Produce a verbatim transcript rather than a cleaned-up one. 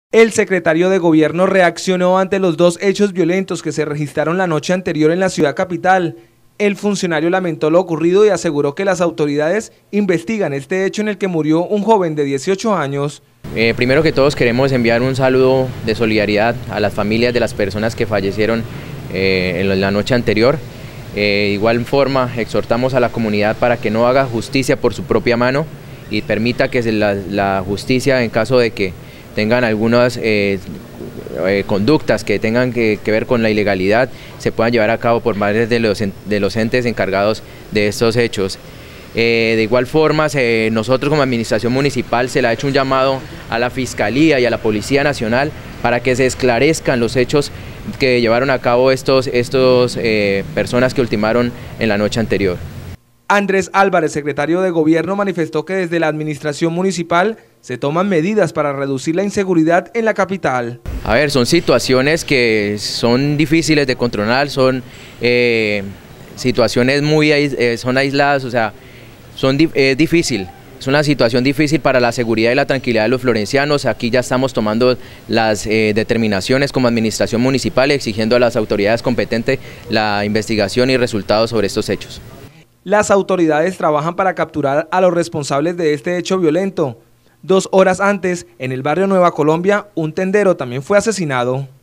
El secretario de Gobierno reaccionó ante los dos hechos violentos que se registraron la noche anterior en la ciudad capital. El funcionario lamentó lo ocurrido y aseguró que las autoridades investigan este hecho en el que murió un joven de dieciocho años. Eh, primero que todos queremos enviar un saludo de solidaridad a las familias de las personas que fallecieron eh, en la noche anterior. Eh, de igual forma exhortamos a la comunidad para que no haga justicia por su propia mano y permita que la, la justicia, en caso de que tengan algunas eh, eh, conductas que tengan que, que ver con la ilegalidad, se puedan llevar a cabo por parte de los, de los entes encargados de estos hechos. Eh, de igual forma, se, nosotros como administración municipal se le ha hecho un llamado a la Fiscalía y a la Policía Nacional para que se esclarezcan los hechos que llevaron a cabo estos, estos eh, personas que ultimaron en la noche anterior. Andrés Álvarez, secretario de Gobierno, manifestó que desde la administración municipal se toman medidas para reducir la inseguridad en la capital. A ver, son situaciones que son difíciles de controlar, son eh, situaciones muy eh, son aisladas, o sea, son es eh, difícil. Es una situación difícil para la seguridad y la tranquilidad de los florencianos. Aquí ya estamos tomando las eh, determinaciones como administración municipal, exigiendo a las autoridades competentes la investigación y resultados sobre estos hechos. Las autoridades trabajan para capturar a los responsables de este hecho violento. Dos horas antes, en el barrio Nueva Colombia, un tendero también fue asesinado.